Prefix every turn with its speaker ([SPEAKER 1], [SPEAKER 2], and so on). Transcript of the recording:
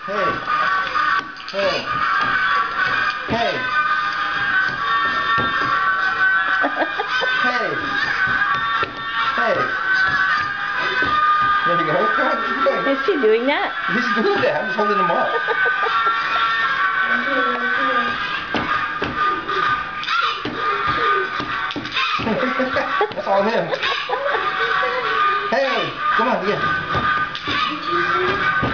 [SPEAKER 1] Hey. Hey. Hey. Hey. Hey. There you go. Come on, keep going.
[SPEAKER 2] Is she doing that?
[SPEAKER 1] He's doing that. I'm just holding him up. That's all him. Hey, come on, yeah.